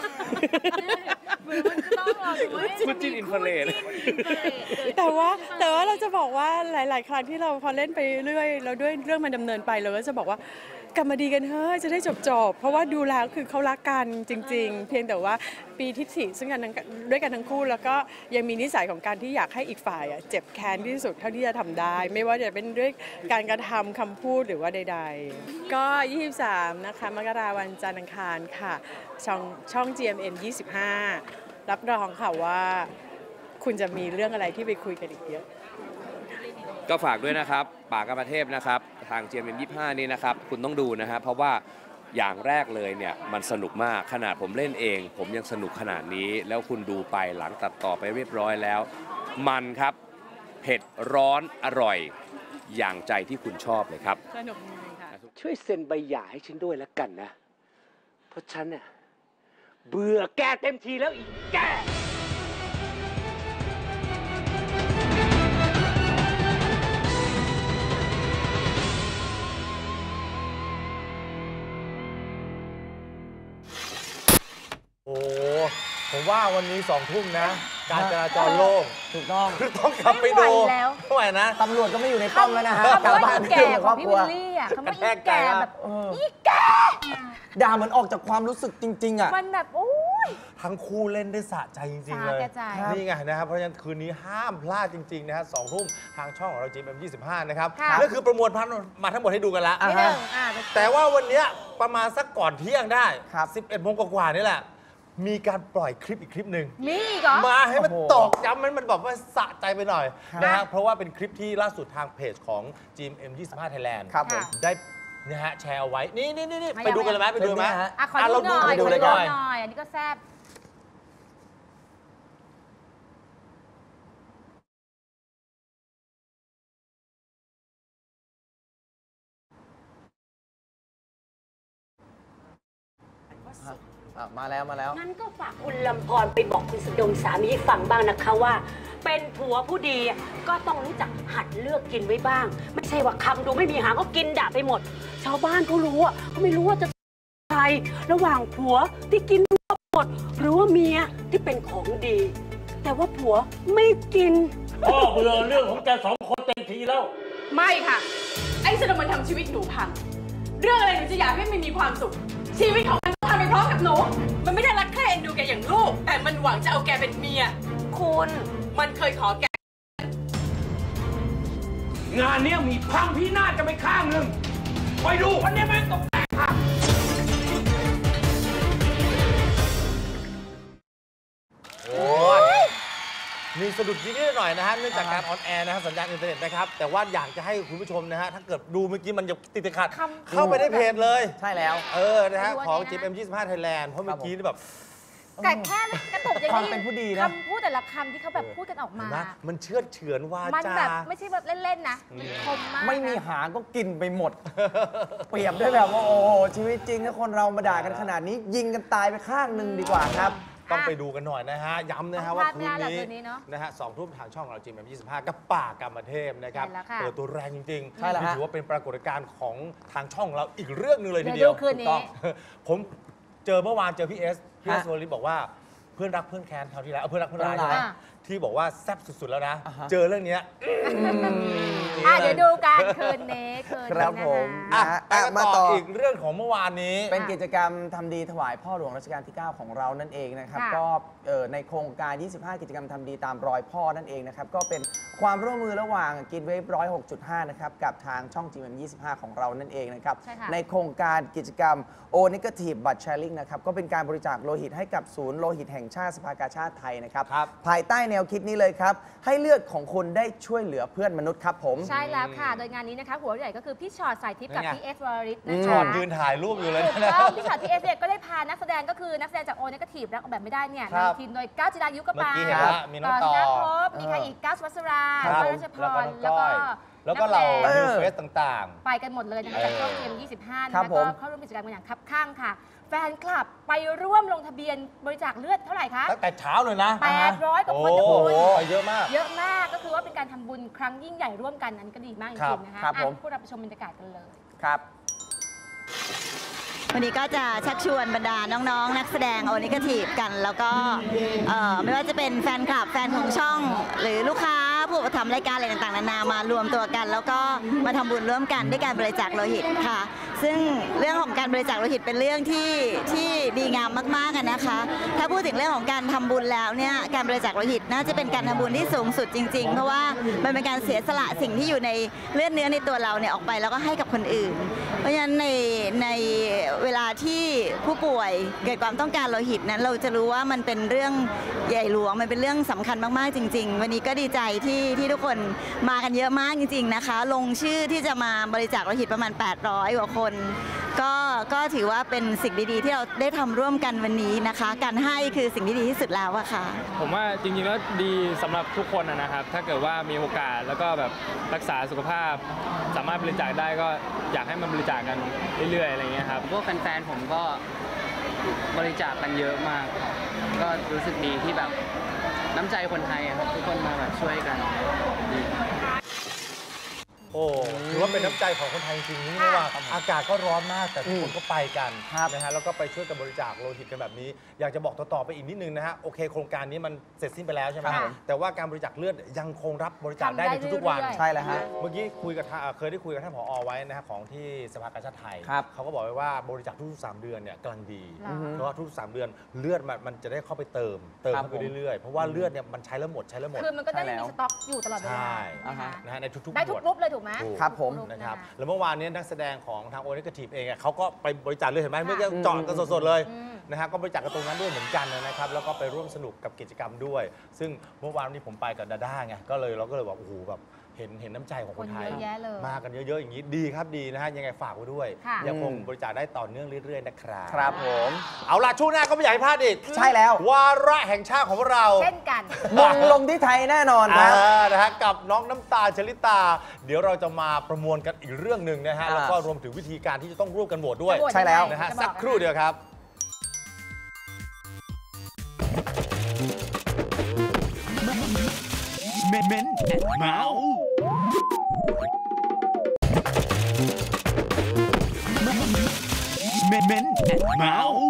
คู่จิ้นอินฟราเรดแต่ว่าแต่ว่าเราจะบอกว่าหลายๆครั้งที่เราพอเล่นไปเรื่อยแล้วด้วยเรื่องมันดำเนินไปเราก็จะบอกว่ากลับมาดีกันเฮ้ยจะได้จบๆเพราะว่าดูแล้วคือเขารักกันจริงๆเพียงแต่ว่าปีที่สี่ซึ่งกันด้วยกันทั้งคู่แล้วก็ยังมีนิสัยของการที่อยากให้อีกฝ่ายเจ็บแค้นที่สุดเท่าที่จะทำได้ไม่ว่าจะเป็นด้วยการกระทำคำพูดหรือว่าใดๆก็ยี่สิบสามนะคะมกราวันจันทร์อังคารค่ะช่องช่อง จี เอ็ม เอ็ม ยี่สิบห้ารับรองค่ะว่าคุณจะมีเรื่องอะไรที่ไปคุยกันอีกเยอะก็ฝากด้วยนะครับป่ากามเทพนะครับทาง จี เอ็ม เอ็ม ยี่สิบห้านี่นะครับคุณต้องดูนะครับเพราะว่าอย่างแรกเลยเนี่ยมันสนุกมากขนาดผมเล่นเองผมยังสนุกขนาดนี้แล้วคุณดูไปหลังตัดต่อไปเรียบร้อยแล้วมันครับเผ็ดร้อนอร่อยอย่างใจที่คุณชอบเลยครับสนุกจริงค่ะช่วยเซ็นใบหย่าให้ฉันด้วยแล้วกันนะเพราะฉันเนี่ยเบื่อแกเต็มทีแล้วอีกแกผมว่าวันนี้สองทุ่มนะ การจราจรโล่งถูกต้องคือต้องกลับไปดูไม่ไหวแล้วไม่ไหวนะตำรวจก็ไม่อยู่ในกล้องแล้วนะฮะคำกลับว่าบ้านอีไปแก่อยู่กับขครออง บพี่ครัววิลลี่อ่ะคำว่าอีแกล้แก่งแบบเอออีแก่ด่าเหมือนออกจากความรู้สึกจริง ๆ อ่ะมันแบบโอ้ยทั้งคู่เล่นได้สะใจจริง ๆ เลยสะใจนี่ไงนะครับ เพราะฉะนั้นคืนนี้ห้ามพลาดจริง ๆ นะฮะสองทุ่มทางช่องของเรา จี เอ็ม ยี่สิบห้า นะครับค่ะนั่นคือประมวลพันมาทั้งหมดให้ดูกันแล้วนิดนึงอ่าแต่ว่าวันเนี้ยประมาณสักก่อนเที่ยงได้ สิบเอ็ดโมงกว่าๆนี่แหละ มีการปล่อยคลิปอีกคลิปหนึ่งมีอีกเหรอมาให้มันโอ้โหตอกย้ำมันมันแบบว่าสะใจไปหน่อยครับนะฮะเพราะว่าเป็นคลิปที่ล่าสุดทางเพจของ จี เอ็ม ยี่สิบห้า Thailand ครับผมได้นะฮะแชร์เอาไว้ นี่นี่นี่ไม่ไปดูกันเลยไหมไปดูไหมไม่เอาอ่ะขออ่ะดูเราหดูน่อยไปดูขอเลยดูก่หอนน่อยอันนี้ก็แซ่บอ่ะมาแล้วมาแล้วงั้นก็ฝากคุณลำพรไปบอกคุณสดมสามีให้ฟังบ้างนะคะว่า เป็นผัวผู้ดีก็ต้องรู้จักหัดเลือกกินไว้บ้าง ไม่ใช่ว่าคำดูไม่มีหางก็กินด่าไปหมด ชาวบ้านเขารู้อ่ะเขาไม่รู้ว่าจะใครระหว่างผัวที่กินหมดหรือว่าเมียที่เป็นของดี แต่ว่าผัวไม่กินพ่อเบื่อเรื่องของแกสองคนเต็มทีแล้วไม่ค่ะ ไอ้สนมมันทำชีวิตหนูพัง เรื่องอะไรหนูจะอยากให้มันมีความสุข ชีวิตของมันต้องทำไปพร้อมกับหนู มันไม่ได้รักแค่เอ็นดูแกอย่างลูก แต่มันหวังจะเอาแกเป็นเมีย คุณ มันเคยขอแกงานเนี้ยมีพังพินาศกันไปข้างหนึ่งไปดูวันนี้แม่งตกแตกค่ะโอ้ยมีสะดุดนิดหน่อยนะฮะเนื่องจากการออนแอร์นะฮะสัญญาณอินเทอร์เน็ตนะครับ แต่ว่าอยากจะให้คุณผู้ชมนะฮะถ้าเกิดดูเมื่อกี้มันจะติดขัด เข้าไปได้เพจเลยใช่แล้วเออนะฮะของ จี เอ็ม ยี่สิบห้า Thailand เพราะเมื่อกี้นี่แบบแต่แค่กระตุกอย่างความนี้เป็นผู้ดีนะคำพูดแต่ละคำที่เขาแบบพูดกันออกมาเห็นไหมมันเชื่อดเฉือนวามันจาแบบไม่ใช่แบบเล่นๆนะมันคมมากไม่มีนะหางก็กินไปหมด เปรียบด้วยแบบว่าโอ้โหชีวิตจริงถ้าคนเรามาด่ากันขนาดนี้ ยิงกันตายไปข้างหนึ่งดีกว่าครับต้องไปดูกันหน่อยนะฮะ ย้ำนะฮะว่าคืนต้องพลาดไม่ได้หรอกนี้คืนนี้เนอะนะฮะสองทุ่มทางช่องเรา จี เอ็ม ยี่สิบห้า กับป่ากรรมเทพนะครับใช่แล้วค่ะเปิดตัวแรงจริงๆใช่แล้วฮะถือว่าเป็นปรากฏการณ์ของทางช่องเราอีกเรื่องหนึงเลยทีเดี๋เดียยว วดูคืนนี้ถูกต้องผมเจอเมื่อวานเจอพี่เอสพี่เอสฮะโรลิบอกว่าเพื่อนรักเพื่อนแค้นคราวที่แล้วเอาเพื่อนรักเพื่อนร้ายเพื่อนร้ายนะที่บอกว่าแซ่บสุดๆแล้วนะอ่าฮะเจอเรื่องเนี้ยอ่ะเดี๋ยวดูกันคืนนี้คืนครันี้บนะผมคะอ่ะนะฮะไปกันมาต่ต่อออีกเรื่องของเมื่อวานนี้เป็นกิจกรรมทำดีถวายพ่อหลวงรัชกาลที่ เก้า ของเรานั่นเองนะครับค่ะก็เอ่อในโครงการ ยี่สิบห้า กิจกรรมทำดีตามรอยพ่อนั่นเองนะครับ ก็เป็นความร่วมมือระหว่างกินเวฟหนึ่งร้อยหกจุดห้า นะครับ กับทางช่อง จี เอ็ม ยี่สิบห้า ของเรานั่นเองนะครับใช่ค่ะในโครงการกิจกรรม O Negative Blood Sharing นะครับ ก็เป็นการบริจาคโลหิตให้กับศูนย์โลหิตแห่งชาติสภากาชาติไทยนะครับ ภายใต้แนวคิดนี้เลยครับ ให้เลือดของคุณได้ช่วยเหลือเพื่อนมนุษย์ครับผมใช่แล้วค่ะ โดยงานนี้นะคะหัวใหญ่ก็คือพี่ชอตสายทิพย์กับเป็นไงพี่เอสวรริศอืนะมชคะอตยืนถ่ายรูปอยู่เลยถูกนะต้องพี่ชอตพี่เอสเนี่ยก็ได้พานักแสดงก็คือนักแสดงจากโอเนกาทีฟรักออกแบบไม่ได้เนี่ยครับนำทีมโดยก้าวจิรายุก็ไปเมื่อกี้เห็นว่ามีน้องต่อธนภพมีใครอีกก้าวสุวัสราครับก้าวรัชพแล้วก็รน้องแล้วก้ก็อย แล้วก็เรานัแสดงนิวเฟสต่างไปกันหมดเลยนะคะจากช่อง จี เอ็ม ยี่สิบห้าครันะบคะผก็มเข้าร่วมกิจกรรมกันอย่างคับข้างค่ะ แฟนคลับไปร่วมลงทะเบียนบริจาคเลือดเท่าไหร่คะๆ ตั้งแต่เช้าเลยนะแปดร้อยกว่าคนโอ้นะโหคุณเยอะมากเยอะมากก็คือว่าเป็นการทำบุญครั้งยิ่งใหญ่ร่วมกันอันนี้ก็ดีมากจครัริบงๆนะคะครับผมอ่ะพวกเราไปชมบรรยากาศกันเลยครับวันนี้ก็จะชักชวนบรรดาน้องๆ นักแสดงโอนิกทีฟกัน แล้วก็เอ่อไม่ว่าจะเป็นแฟนคลับแฟนของช่อง หรือลูกค้าผู้ทำรายการอะไรต่างๆนานามารวมตัวกัน แล้วก็มาทำบุญร่วมกันด้วยการบริจาคโลหิตค่ะ ซึ่งเรื่องของการบริจาคโลหิตเป็นเรื่องที่ที่ดีงามมากๆอะนะคะ ถ้าพูดถึงเรื่องของการทำบุญแล้วเนี่ยการบริจาคโลหิตน่าจะเป็นการทำบุญที่สูงสุดจริง ๆ เพราะว่ามันเป็นการเสียสละสิ่งที่อยู่ในเลือดเนื้อในตัวเราเนี่ยออกไปแล้วก็ให้กับคนอื่น เพราะฉะนั้นในในเวลาที่ผู้ป่วยเกิดความต้องการโลหิตนั้นเราจะรู้ว่ามันเป็นเรื่องใหญ่หลวงมันเป็นเรื่องสำคัญมากๆจริง ๆ วันนี้ก็ดีใจที่ที่ทุกคนมากันเยอะมากจริง ๆนะคะ ลงชื่อที่จะมาบริจาคโลหิตประมาณแปดร้อยกว่าคนก็ก็ถือว่าเป็นสิ่งดีๆที่เราได้ทำร่วมกันวันนี้นะคะการให้คือสิ่งที่ดีที่สุดแล้วอะค่ะผมว่าจริงๆแล้วดีสำหรับทุกคนนะครับ ถ้าเกิดว่ามีโอกาสแล้วก็แบบรักษาสุขภาพ สามารถบริจาคได้ก็อยากให้มันบริจาคกันเรื่อยๆอะไรเงี้ยครับพวกแฟนๆผมก็บริจาคกันเยอะมากครับก็รู้สึกดีที่แบบน้ำใจคนไทยอะครับทุกคนมาแบบช่วยกันดีโอ้ถือว่าเป็นน้ำใจของคนไทยจริงๆนี่ไม่ว่าอากาศก็ร้อนมากแต่ทุกคนก็ไปกันนะฮะแล้วก็ไปช่วยกันบริจาคโลหิตกันแบบนี้อยากจะบอกต่อๆไปอีกนิดนึงนะฮะโอเคโครงการนี้มันเสร็จสิ้นไปแล้วใช่ไหมแต่ว่าการบริจาคเลือดยังคงรับบริจาคได้ในทุกๆวันใช่แล้วฮะเมื่อกี้คุยกับเคยได้คุยกับท่านผอ.ไว้นะฮะของที่สภากาชาดไทยเขาก็บอกไว้ว่าบริจาคทุกๆสามเดือนเนี่ยกำลังดีเพราะว่าทุกๆสามเดือนเลือดมันจะได้เข้าไปเติมเติมเข้าไปเรื่อยๆเพราะว่าเลือดเนี่ยมันใช้แล้วหมดใช้แล้วหมดคือมันก็ได้มีสต็อกอยู่ตลอดเวลานะฮะในทุกๆได้ทุกกรุ๊ปเลยถูกไหมครับผมนะครับแล้วเมื่อวานนี้นักแสดงของทางโอนิเกทีฟเองเขาก็ไปบริจาคเลือดเห็นไหมเมื่อกี้เจาะกันสดๆเลยนะฮะก็บริจาคกันตรงนั้นด้วยเหมือนกันนะครับแล้วก็ไปร่วมสนุกกับกิจกรรมด้วยซึ่งเมื่อวานนี้ผมไปกับดาด้าไงก็เลยเราก็เลยบอกโอ้โหแบบเห็นเห็นน้ำใจของคนไทยมากันเยอะๆอย่างนี้ดีครับดีนะฮะยังไงฝากไว้ด้วยยังคงบริจาคได้ต่อเนื่องเรื่อยๆนะครับครับผมเอาล่ะช่วงหน้าก็ไม่อยากให้พลาดอีกใช่แล้ววาระแห่งชาติของเราเช่นกันมงลงที่ไทยแน่นอนครับนะฮะกับน้องน้ำตาลชลิตาเดี๋ยวเราจะมาประมวลกันอีกเรื่องหนึ่งนะฮะแล้วก็รวมถึงวิธีการที่จะต้องร่วมกันโหวตด้วยใช่แล้วนะฮะสักครู่เดียวครับเมนเมนแอนด์เมาส์เมนเมนแอนด์เมาส์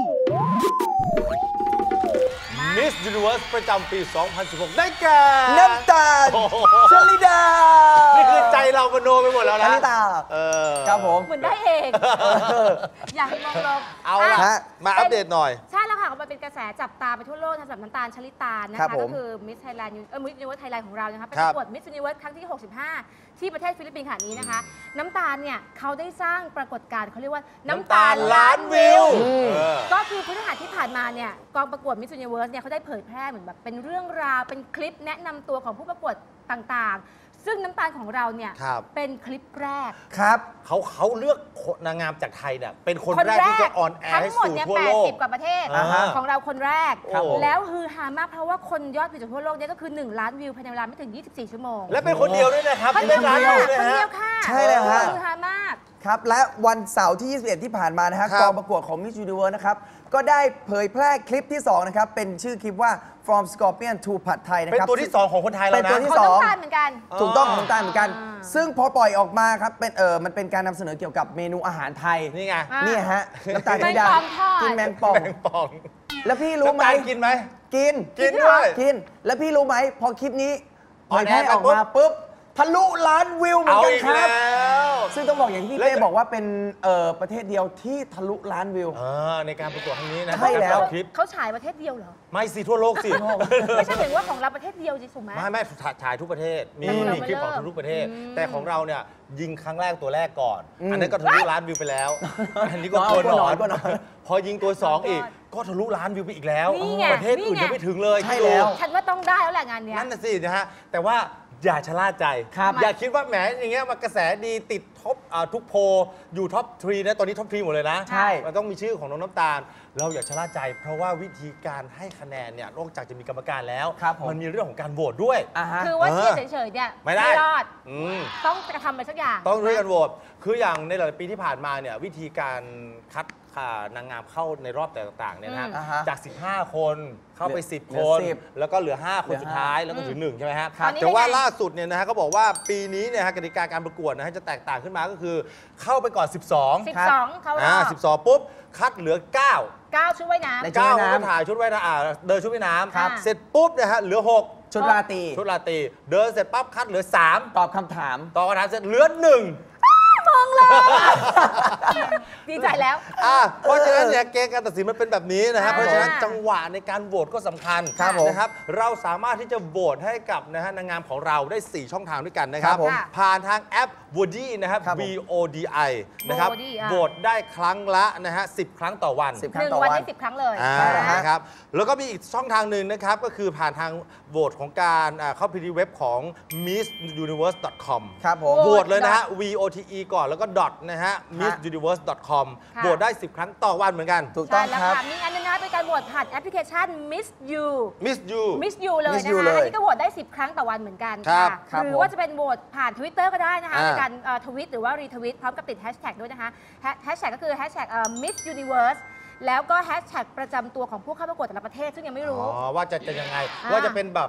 มิส ยูนิเวิร์ส ประจำปี สองพันสิบหก ได้แก่น้ำตาลชลิดานี่คือใจเรามโนไปหมดแล้วนะชลิดาครับผมเหมือนได้เองอยากมองลงเอาละมาอัปเดตหน่อยใช่แล้วค่ะมันเป็นกระแสจับตาไปทั่วโลกสำหรับน้ำตาลชลิตานะคะก็คือมิสไทยแลนด์เออมิส ยูนิเวิร์ส ไทยแลนด์ของเรานะคะเป็นประกวดมิส ยูนิเวิร์ส ครั้งที่ หกสิบห้า ที่ประเทศฟิลิปปินส์ค่ะนี้นะคะน้ำตาลเนี่ยเขาได้สร้างปรากฏการณ์เขาเรียกว่าน้ำตาลล้านวิวก็คือพฤหัสที่ผ่านมาเนี่ยกองประกวดมิส ยูนิเวิร์ส เนี่ยเขาได้เผยแพร่เหมือนแบบเป็นเรื่องราวเป็นคลิปแนะนำตัวของผู้ประกวดต่างๆซึ่งน้ำตาลของเราเนี่ยเป็นคลิปแรกครับเขาเขาเลือกนางงามจากไทยเนี่ยเป็นคนแรกที่จะออนแอร์ให้สู่ทั่วโลกทั้งหมดเนี่ยแปดสิบกว่าประเทศของเราคนแรกแล้วฮือฮามากเพราะว่าคนยอดวิวจากทั่วโลกเนี่ยก็คือหนึ่งล้านวิวภายในเวลาไม่ถึงยี่สิบสี่ชั่วโมงและเป็นคนเดียวด้วยนะครับคนเดียวคนเดียวค่ะใช่เลยฮะฮือฮามากครับและวันเสาร์ที่ยี่สิบเอ็ดที่ผ่านมานะฮะกองประกวดของ Miss Universe นะครับก็ได้เผยแพร่คลิปที่สองนะครับเป็นชื่อคลิปว่า From Scorpion to ผัดไทยนะครับเป็นตัวที่สองของคนไทยแล้วนะเป็นตัวที่สองของน้ำตาลเหมือนกันถูกต้องของน้ำตาลเหมือนกันซึ่งพอปล่อยออกมาครับเป็นเออมันเป็นการนำเสนอเกี่ยวกับเมนูอาหารไทยนี่ไงนี่ฮะน้ำตาลชลิดากินแมงป่องแล้วพี่รู้ไหมกินไหมกินกินด้วยกินแล้วพี่รู้ไหมพอคลิปนี้เผยแพร่ออกมาปุ๊บทะลุล้านวิวเหมือนกันครับซึ่งต้องบอกอย่างที่พี่เป้บอกว่าเป็นประเทศเดียวที่ทะลุล้านวิวในการประกวดครั้งนี้นะใช่แล้วเขาฉายประเทศเดียวเหรอไม่สิทั่วโลกสิไม่ใช่ถึงว่าของเราประเทศเดียวจริงถูกไหมไม่ไม่ฉายทุกประเทศมีมีคลิปของทุกประเทศแต่ของเราเนี่ยยิงครั้งแรกตัวแรกก่อนอันนั้นก็ทะลุล้านวิวไปแล้วอันนี้ก็ตัวหนอนพอยิงตัวสองอีกก็ทะลุล้านวิวไปอีกแล้วประเทศอื่นยังไม่ถึงเลยใช่แล้วฉันว่าต้องได้แล้วแหละงานนี้นั่นน่ะสินะฮะแต่ว่าอย่าชะล่าใจอย่าคิดว่าแหมอย่างเงี้ยมากระแสดีติดท็อปทุกโพอยู่ท็อปทรีนะตอนนี้ท็อปทรีหมดเลยนะใช่มันต้องมีชื่อของน้องน้ำตาลเราอย่าชะล่าใจเพราะว่าวิธีการให้คะแนนเนี่ยนอกจากจะมีกรรมการแล้วมันมีเรื่องของการโหวตด้วยคือว่าเชียร์เฉยๆเนี่ยไม่ได้รอดต้องกระทำอะไรสักอย่างต้องด้วยกันโหวตคืออย่างในหลายปีที่ผ่านมาเนี่ยวิธีการคัดนางงามเข้าในรอบต่างๆเนี่ยนะจากสิบห้าคนเข้าไปสิบคนแล้วก็เหลือห้าคนสุดท้ายแล้วก็ถึงหนึ่งใช่ไหมฮะแต่ว่าล่าสุดเนี่ยนะฮะเขาบอกว่าปีนี้เนี่ยฮะกติกาการประกวดนะฮะจะแตกต่างขึ้นมาก็คือเข้าไปก่อนสิบสองสิบสองเข้ารอบสิบสองปุ๊บคัดเหลือเก้าเก้าชุดว่ายน้ำเก้าก็ถ่ายชุดว่ายน้ำเดินชุดว่ายน้ำเสร็จปุ๊บนะฮะเหลือหกชุดราตรีชุดราตรีเดินเสร็จปั๊บคัดเหลือสามตอบคำถามตอบคำถามเสร็จเหลือหนึ่งมองเลยดีใจแล้วเพราะฉะนั้นเนี่ยเกณฑ์การตัดสินมันเป็นแบบนี้นะฮะเพราะฉะนั้นจังหวะในการโหวตก็สำคัญนะครับเราสามารถที่จะโหวตให้กับนะฮะนางงามของเราได้สี่ช่องทางด้วยกันนะครับผ่านทางแอป Vody นะครับ V O D I นะครับโหวตได้ครั้งละนะฮะสิบครั้งต่อวันหนึ่งวันได้สิบครั้งเลยนะครับแล้วก็มีอีกช่องทางหนึ่งนะครับก็คือผ่านทางโหวตของการเข้าไปที่เว็บของ มิส ยูนิเวิร์ส ดอท คอมครับผมโหวตเลยนะฮะ V O T E ก่อนแล้วก็ dot นะฮะ มิส ยูนิเวิร์ส ดอท คอม โหวตได้สิบครั้งต่อวันเหมือนกันถูกต้องครับมีอันนึงนะเป็นการโหวตผ่านแอปพลิเคชัน Miss You Miss You Miss You เลยนะคะอันนี้ก็โหวตได้สิบครั้งต่อวันเหมือนกันค่ะหรือว่าจะเป็นโหวตผ่าน Twitter ก็ได้นะคะในการทวิตหรือว่ารีทวิตพร้อมกับติดแฮชแท็กด้วยนะคะแฮชแท็กก็คือแฮชแท็ก Miss Universe แล้วก็แฮชแท็กประจำตัวของผู้เข้าประกวดแต่ละประเทศซึ่งยังไม่รู้ว่าจะจะยังไงว่าจะเป็นแบบ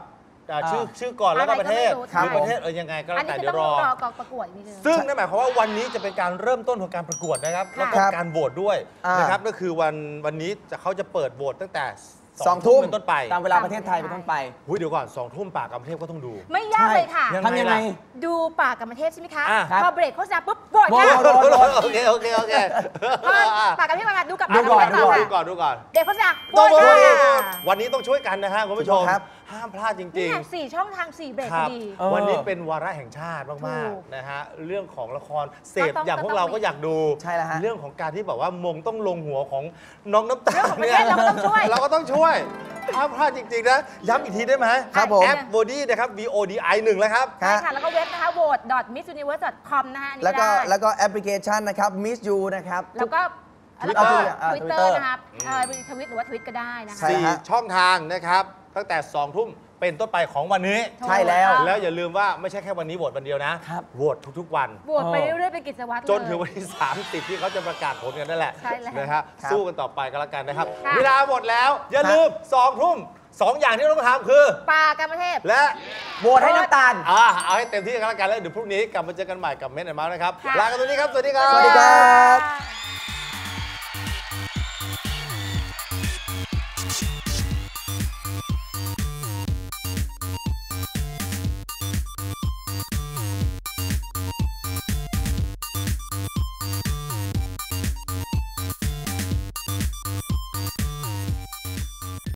อ่าชื่อชื่อก่อนแล้วก็ประเทศครับหรือประเทศเออยังไงก็อัแล้นวนี้แต่คือเดี๋ยต้วองรอรอกองประกวดนิดนึงซึ่งนั่นหมายความว่าวันนี้จะเป็นการเริ่มต้นของการประกวดนะครับแล้วก็ครับการโหวตด้วยอ่านนะครับก็คือวันวันนี้จะเขาจะเปิดโหวตตั้งแต่สองทุ่มเป็นต้นไปตามเวลาประเทศไทยเป็นต้นไปหุ้ยเดี๋ยวก่อนสองทุ่มปากกรรมเทพก็ต้องดูไม่ยากเลยค่ะทำยังไงดูป่ากรรมเทพใช่ไหมคะอ่ะครับพอเบรกโฆษณาปุ๊บโหวตโหวค่ะตโหวตโหวตโอเคโอเคโอเคพอป่ากรรมเทพมาดูกับดูก่อนป่ากรรมเทพดูก่อนต่ดูก่อนดูก่อนเบรกโฆษณาโหวต้องตโหวตค่ะวันนี้ต้องช่วยกันนะฮะคุณผู้ชมครับห้ามพลาดจนี่ริงไงๆสี่ช่องทางสี่เบรกคพรัอบ ดีวันนี้เป็นวาระแห่งชาติมากถูกๆนะฮะเรื่องของละครเสพก็ต้องอย่างพวกเราก็ต้องก็อยากดูใช่แล้วฮะเรื่องของการที่แบบว่ามงต้องลงหัวของน้องน้ำตาลเรื่องของประเทศเราก็ต้องช่วยเราก็ต้องช่วยห้ามพลาดจริงๆนะย้ำอีกทีได้ไหมครับผมแอป Vody นะครับ V O D I หนึ่งแล้วครับใช่ค่ะ แล้วก็เว็บนะคะ โหวต มิสยูนิเวิร์ส ดอท คอม นะคะอันนี้แล้วก็ได้แล้วก็แอปพลิเคชันนะครับ Miss You นะครับแล้วก็ทุกแล้วก็อ่าทวิตเตอ Twitter ร์นะครับเอ่อทวิตหรือว่าทวิตก็ได้นะคะใช่สี่ฮะช่องทางนะครับ ตั้งแต่สองทุ่มเป็นต้นไปของวันนี้ใช่แล้วแล้วอย่าลืมว่าไม่ใช่แค่วันนี้โหวตวันเดียวนะโหวตทุกๆวันโหวตไปเรื่อยๆเป็นกิจวัตรเลยจนถึงวันที่สามสิบที่เขาจะประกาศผลกันนั่นแหละใช่แล้วนะครับครับสู้กันต่อไปก็แล้วกันนะครับค่ะเวลาหมดแล้ว อย่าลืมสองทุ่มสองอย่างที่ต้องทำคือป่ากรรมเทพและโหวตให้น้ำตาลอ่าเอาให้เต็มที่กันแล้วกันแล้วเดี๋ยวพรุ่งนี้กลับมาเจอกันใหม่กับเม้นท์แอนด์เมาส์นะครับค่ะลากันตรงนี้ครับ สวัสดีครับสวัสดีครับค่ะ